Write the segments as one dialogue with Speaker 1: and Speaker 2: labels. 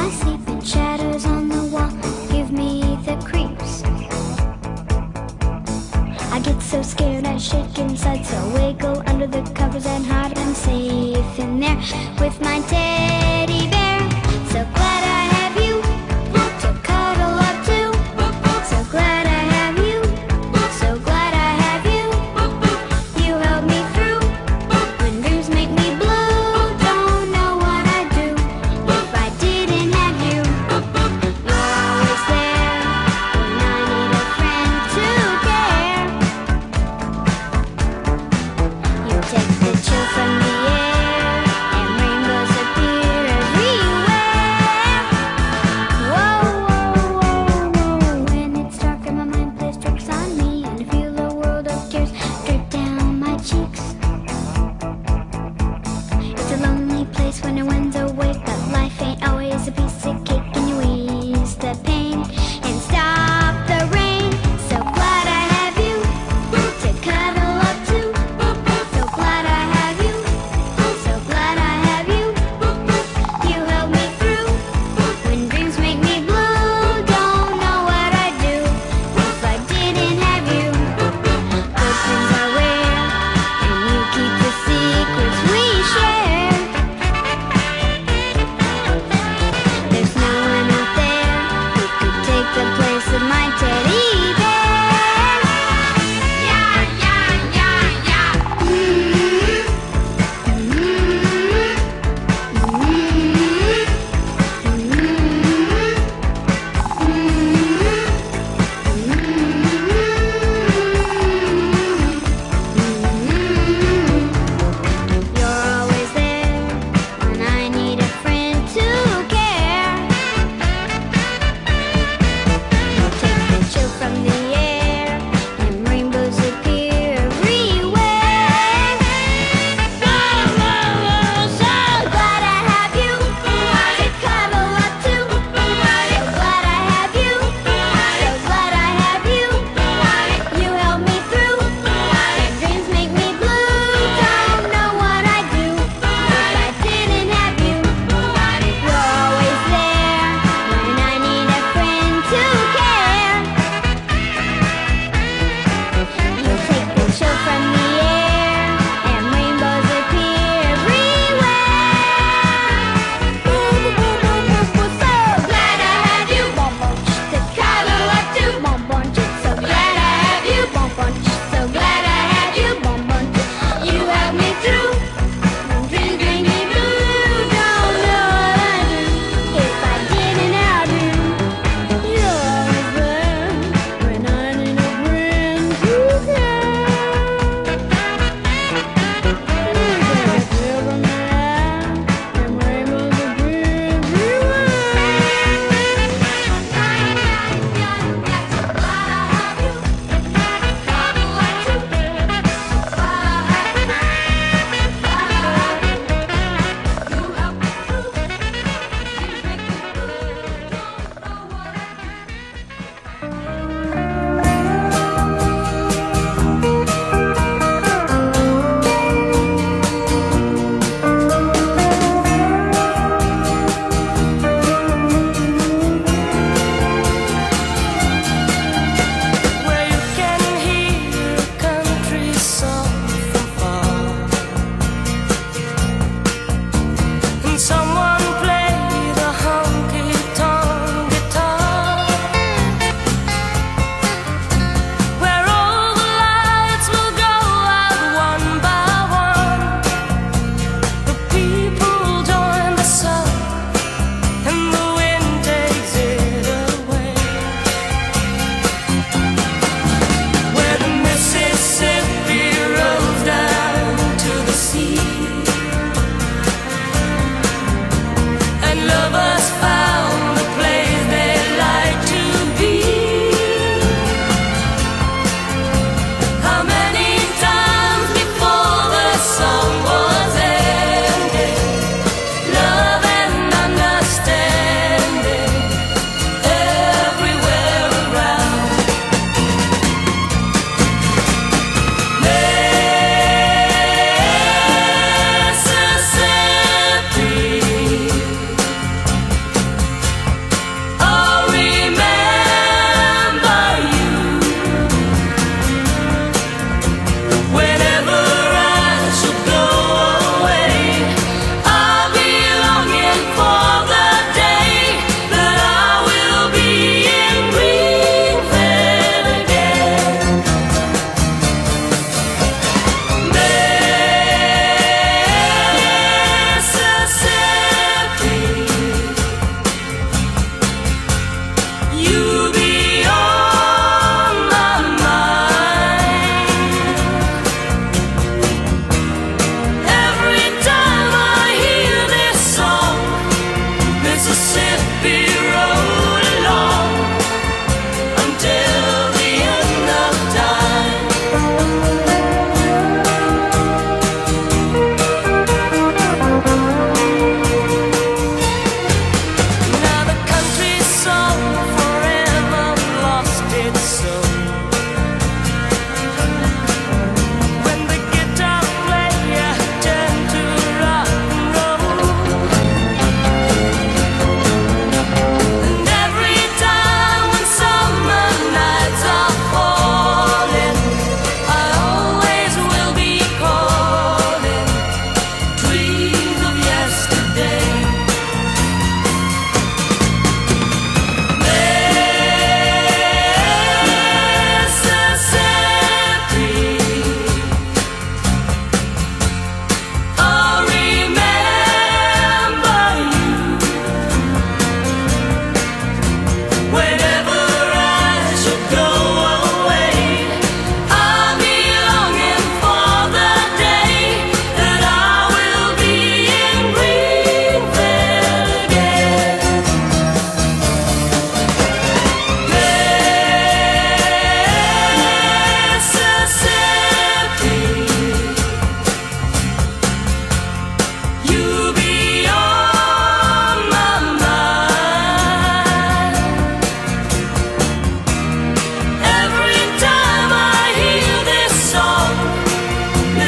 Speaker 1: I sleep and shadows on the wall give me the creeps. I get so scared I shake inside, so wiggle under the covers and hide. I'm safe in there with my teddy bear. So glad I have you to cuddle up to. So glad I have you, so glad I have you. You help me through when dreams make me blue. Don't know what I'd do if I didn't have you. You're always there when I need a friend to care. You take the chill from the air and rainbows appear everywhere. Whoa, whoa, whoa, whoa. When it's dark and my mind plays tricks on me, and I feel a world of tears drip down my cheeks. It's a lonely place when no one's awake, but life ain't always a piece of cake, and you ease the pain and stop the rain. So glad I have you to cuddle up to. So glad I have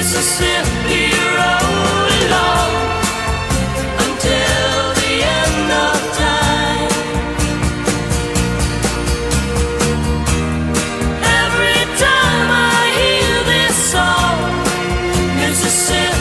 Speaker 2: Mississippi roll along until the end of time. Every time I hear this song, Mississippi